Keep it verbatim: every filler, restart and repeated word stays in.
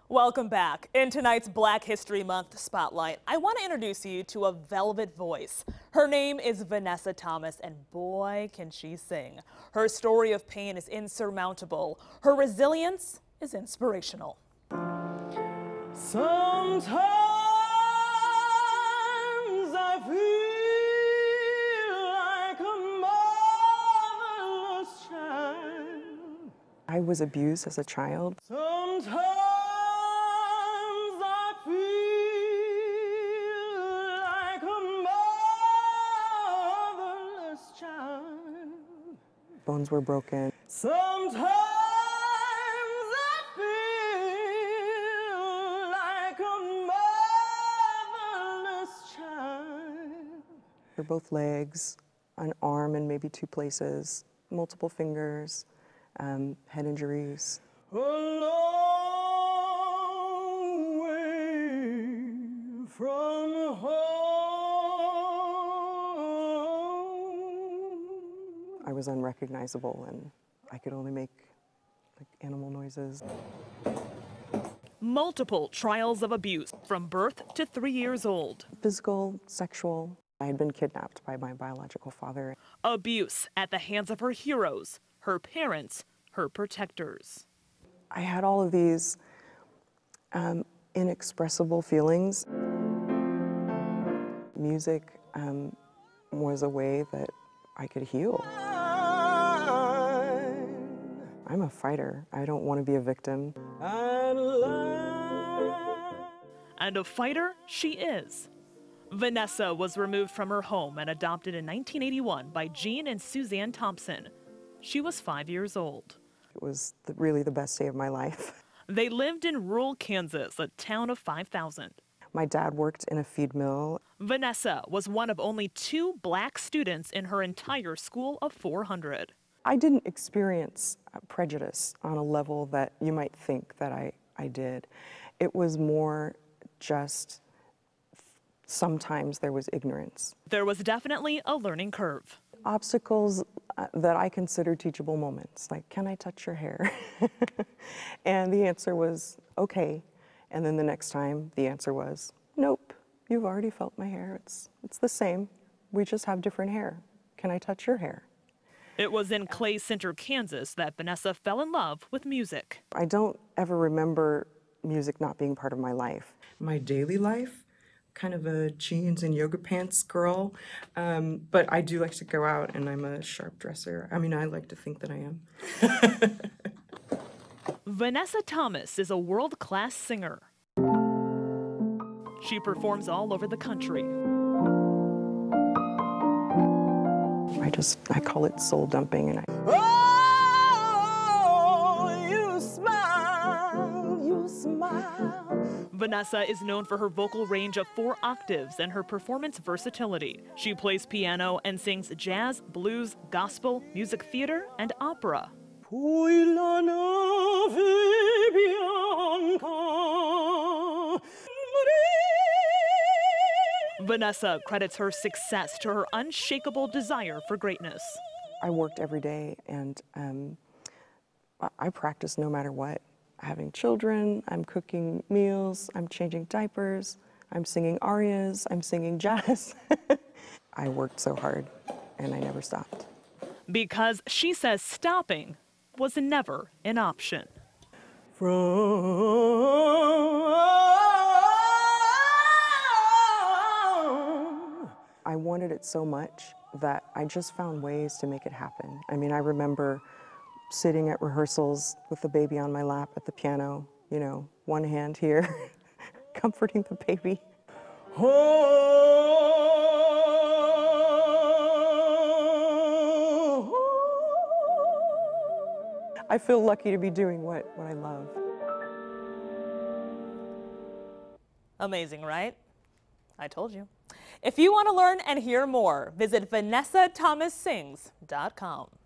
Welcome back. In tonight's Black History Month Spotlight, I want to introduce you to a velvet voice. Her name is Vanessa Thomas, and boy, can she sing. Her story of pain is insurmountable. Her resilience is inspirational. Sometimes I feel like a motherless child. I was abused as a child. Sometimes I feel like a motherless child. Bones were broken. Sometimes I feel like a motherless child. For both legs, an arm in maybe two places, multiple fingers, um, head injuries. A long way from home. I was unrecognizable and I could only make like animal noises. Multiple trials of abuse from birth to three years old. Physical, sexual. I had been kidnapped by my biological father. Abuse at the hands of her heroes, her parents, her protectors. I had all of these um, inexpressible feelings. Music um, was a way that I could heal. I'm a fighter. I don't want to be a victim. And a fighter she is. Vanessa was removed from her home and adopted in nineteen eighty-one by Jean and Suzanne Thompson. She was five years old. It was the, really the best day of my life. They lived in rural Kansas, a town of five thousand. My dad worked in a feed mill. Vanessa was one of only two black students in her entire school of four hundred. I didn't experience prejudice on a level that you might think that I, I did. It was more just sometimes there was ignorance. There was definitely a learning curve. Obstacles uh, that I consider teachable moments, like, can I touch your hair? And the answer was, okay. And then the next time, the answer was, nope, you've already felt my hair. It's, it's the same. We just have different hair. Can I touch your hair? It was in Clay Center, Kansas that Vanessa fell in love with music. I don't ever remember music not being part of my life. My daily life, kind of a jeans and yoga pants girl, um, but I do like to go out and I'm a sharp dresser. I mean, I like to think that I am. Vanessa Thomas is a world-class singer. She performs all over the country. I just, I call it soul dumping, and I... Oh, you smile, you smile. Vanessa is known for her vocal range of four octaves and her performance versatility. She plays piano and sings jazz, blues, gospel, music theater, and opera. Vanessa credits her success to her unshakable desire for greatness. I worked every day, and um, I practiced no matter what. Having children, I'm cooking meals, I'm changing diapers, I'm singing arias, I'm singing jazz. I worked so hard, and I never stopped. Because she says stopping was never an option. From I wanted it so much that I just found ways to make it happen. I mean, I remember sitting at rehearsals with the baby on my lap at the piano, you know, one hand here, comforting the baby. I feel lucky to be doing what, what I love. Amazing, right? I told you. If you want to learn and hear more, visit vanessa thomas sings dot com.